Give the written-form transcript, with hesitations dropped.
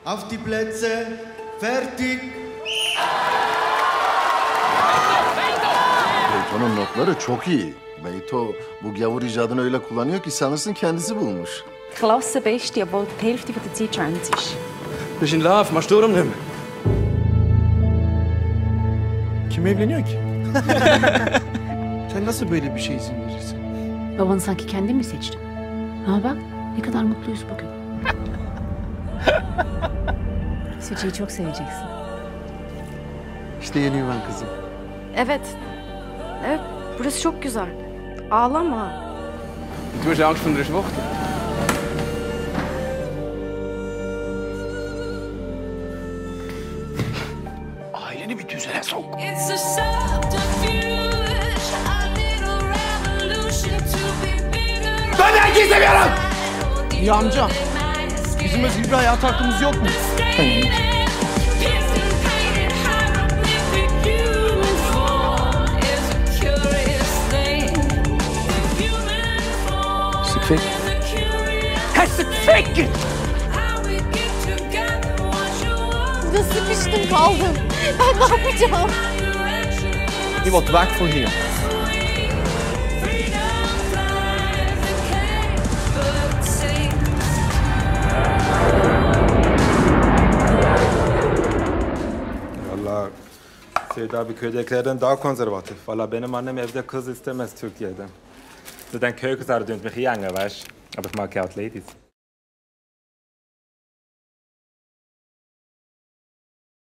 Auf die Plätze. Fertig. Beyto'nun notları çok iyi. Beyto bu gavur icadını öyle kullanıyor ki sanırsın kendisi bulmuş. Klassenbeste, obwohl die Hälfte der Zeit Trends ist. Das ist in Love, machst du nicht mehr. Kim evleniyor ki? Sen nasıl böyle bir şey izin verirsin? Babanı sanki kendin mi seçtin? Ha bak, ne kadar mutluyuz bugün. İsviçre'yi çok seveceksin. İşte yeni yuvan kızım. Evet. Evet, burası çok güzel. Ağlama. Du hast Angst vor einer Schwuchtel. Aileni bir düzene sok. Ben herkes istemiyorum! Ya amca, bizim özgür bir hayat hakkımız yok mu? Sık fek. Ha sık fek! Burada sıkıştım kaldım. Ben ne yapacağım? Ich will weg von hier. Vallahi Seyit abi köydekilerden daha konservatif. Vallahi benim annem evde kız istemez Türkiye'den. Zaten köy kızları dönt mich hier weißt. Aber ich mag ja auch die Ladies.